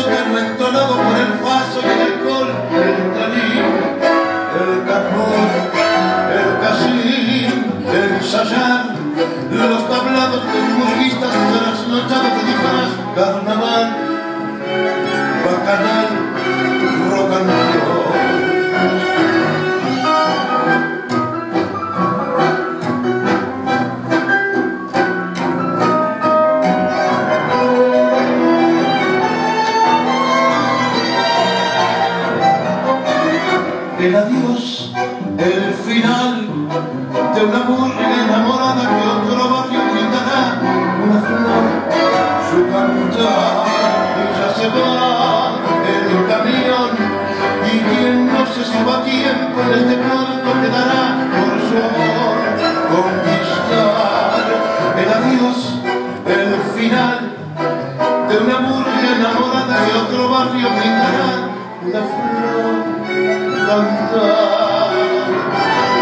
tocan entonado por el paso y el alcohol, el talín, el carbón, el casín, el ensayar, los tablados, los murguistas, trasnochados de disfraz, carnaval, bacanal, rock and roll. El adiós, el final de una murga enamorada que otro barrio gritará una flor, su cantar, y ya se va el camión, y quien no se suba a tiempo en este puerto quedará por su amor conquistar. El adiós, el final de una murga enamorada que otro barrio gritará una flor, cantar.